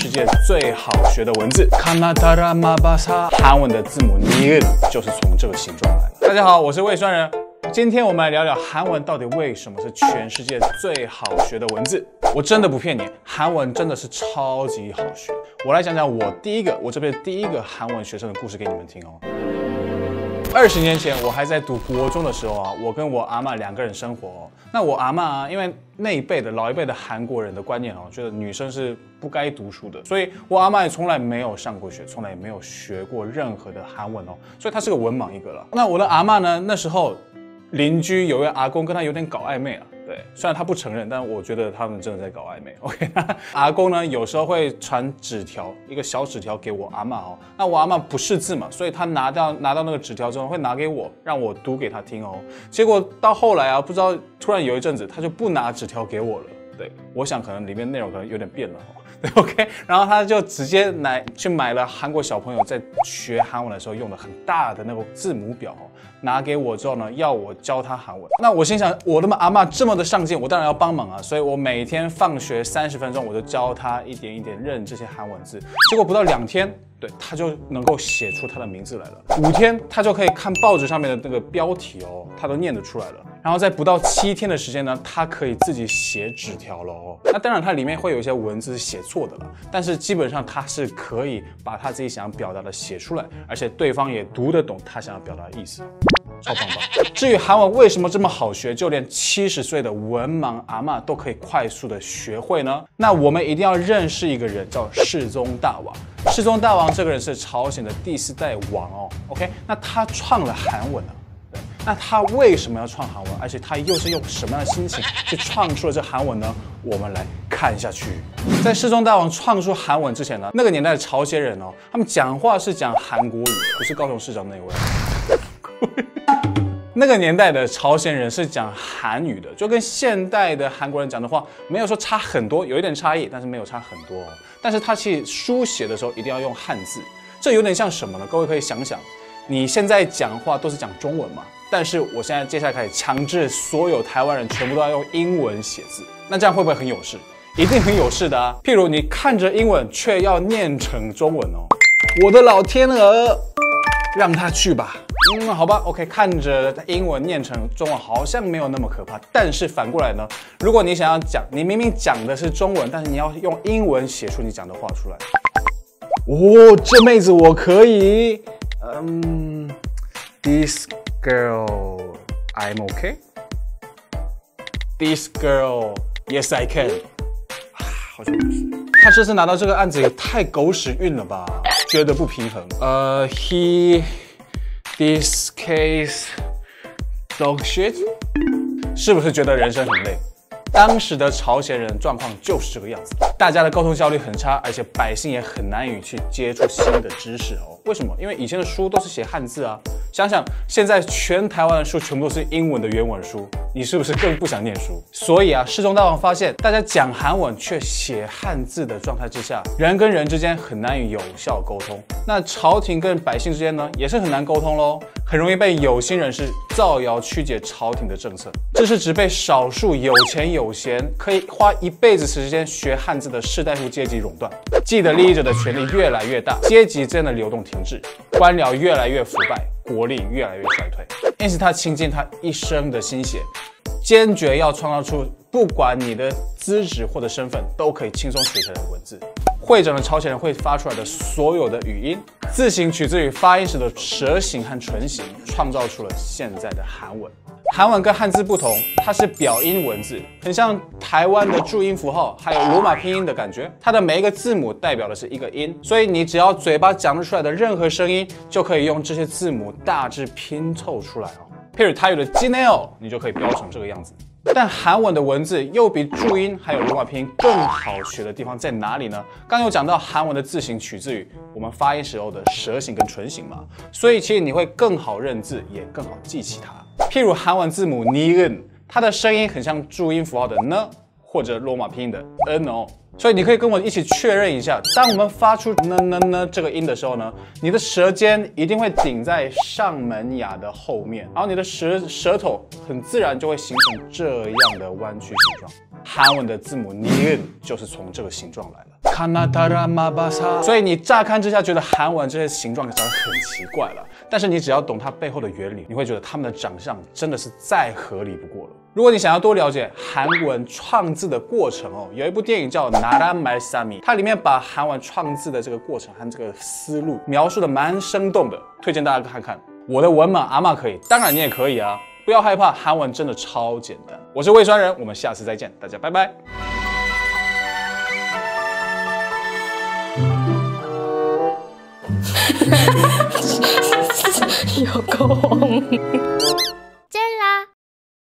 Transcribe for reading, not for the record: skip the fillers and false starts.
世界最好学的文字。Kanatara Mabasa， 韩文的字母 Niun 就是从这个形状来的。大家好，我是魏酸人。今天我们来聊聊韩文到底为什么是全世界最好学的文字。我真的不骗你，韩文真的是超级好学。我来讲讲我这边第一个韩文学生的故事给你们听哦。20年前，我还在读国中的时候啊，我跟我阿嬷2个人生活哦。那我阿嬷啊，因为老一辈的韩国人的观念哦，觉得女生是不该读书的，所以我阿嬷也从来没有上过学，从来也没有学过任何的韩文哦，所以她是个文盲一个了。那我的阿嬷呢，那时候邻居有位阿公跟她有点搞暧昧啊。对，虽然他不承认，但我觉得他们真的在搞暧昧。OK， 阿公呢有时候会传纸条，一个小纸条给我阿嬷哦。那我阿嬷不识字嘛，所以他拿到那个纸条之后会拿给我，让我读给他听哦。结果到后来啊，不知道突然有一阵子他就不拿纸条给我了。对，我想可能里面内容可能有点变了哦。对 ，OK， 然后他就直接去买了韩国小朋友在学韩文的时候用的很大的那个字母表哦，拿给我之后呢，要我教他韩文。那我心想，我的阿嬷这么的上进，我当然要帮忙啊，所以我每天放学30分钟，我就教他一点一点认这些韩文字。结果不到2天，对，他就能够写出他的名字来了。5天，他就可以看报纸上面的那个标题哦，他都念得出来了。然后在不到7天的时间呢，他可以自己写纸条了哦。那当然，它里面会有一些文字是写错的了，但是基本上他是可以把他自己想要表达的写出来，而且对方也读得懂他想要表达的意思。超棒吧！至于韩文为什么这么好学，就连70岁的文盲阿嬷都可以快速的学会呢？那我们一定要认识一个人，叫世宗大王。世宗大王这个人是朝鲜的第4代王哦。OK， 那他创了韩文啊。那他为什么要创韩文？而且他又是用什么样的心情去创出了这韩文呢？我们来看下去。在世宗大王创出韩文之前呢，那个年代的朝鲜人哦，他们讲话是讲韩国语，不是高雄市长那位。那个年代的朝鲜人是讲韩语的，就跟现代的韩国人讲的话没有说差很多，有一点差异，但是没有差很多哦。但是他其实书写的时候一定要用汉字，这有点像什么呢？各位可以想想，你现在讲话都是讲中文嘛，但是我现在接下来开始强制所有台湾人全部都要用英文写字，那这样会不会很有事？一定很有事的啊！譬如你看着英文却要念成中文哦，我的老天鹅，让他去吧。好吧 ，OK， 看着英文念成中文好像没有那么可怕，但是反过来呢，如果你想要讲，你明明讲的是中文，但是你要用英文写出你讲的话出来，哦，这妹子我可以，This girl, I'm okay. This girl, yes I can. 好像不是，他这次拿到这个案子也太狗屎运了吧，觉得不平衡。This case dog shit， 是不是觉得人生很累？当时的朝鲜人状况就是这个样子，大家的沟通效率很差，而且百姓也很难以去接触新的知识哦。为什么？因为以前的书都是写汉字啊。想想现在全台湾的书全部都是英文的原文书，你是不是更不想念书？所以啊，世宗大王发现大家讲韩文却写汉字的状态之下，人跟人之间很难以有效沟通。那朝廷跟百姓之间呢，也是很难沟通咯，很容易被有心人士造谣曲解朝廷的政策。这是只被少数有钱有闲，可以花一辈子时间学汉字的士大夫阶级垄断。既得利益者的权力越来越大，阶级之间的流动停滞，官僚越来越腐败，国力越来越衰退。因此，他倾尽他一生的心血，坚决要创造出不管你的资质或者身份都可以轻松学起来的文字。会诊的朝鲜人会发出来的所有的语音，字形取自于发音时的舌形和唇形，创造出了现在的韩文。韩文跟汉字不同，它是表音文字，很像台湾的注音符号，还有罗马拼音的感觉。它的每一个字母代表的是一个音，所以你只要嘴巴讲得出来的任何声音，就可以用这些字母大致拼凑出来哦。譬如台语的 Jineo， 你就可以标成这个样子。但韩文的文字又比注音还有罗马拼音更好学的地方在哪里呢？刚有讲到韩文的字形取自于我们发音时候的舌形跟唇形嘛，所以其实你会更好认字，也更好记起它。譬如韩文字母 Niun， 它的声音很像注音符号的呢或者罗马拼音的 n 哦。所以你可以跟我一起确认一下，当我们发出呢这个音的时候呢，你的舌尖一定会顶在上门牙的后面，然后你的舌头很自然就会形成这样的弯曲形状。韩文的字母 니은就是从这个形状来的。所以你乍看之下觉得韩文这些形状长得很奇怪了，但是你只要懂它背后的原理，你会觉得它们的长相真的是再合理不过了。如果你想要多了解韩文创字的过程哦，有一部电影叫《나란 말싸미》，它里面把韩文创字的这个过程和这个思路描述的蛮生动的，推荐大家看看。我的文盲阿嬷可以，当然你也可以啊！不要害怕，韩文真的超简单。我是魏酸人，我们下次再见，大家拜拜。 有够红。